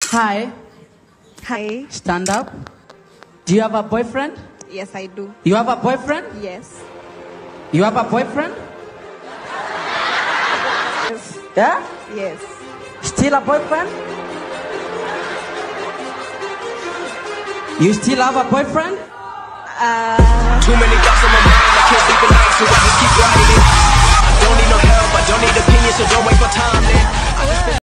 Hi. Hi. Stand up. Do you have a boyfriend? Yes, I do. You have a boyfriend? Yes. You have a boyfriend? Yes. Yeah? Yes. Still a boyfriend? You still have a boyfriend? Too many thoughts on my mind, I can't sleep at night, so I just keep writing. I don't need no help, I don't need opinions, so don't wait for time, man.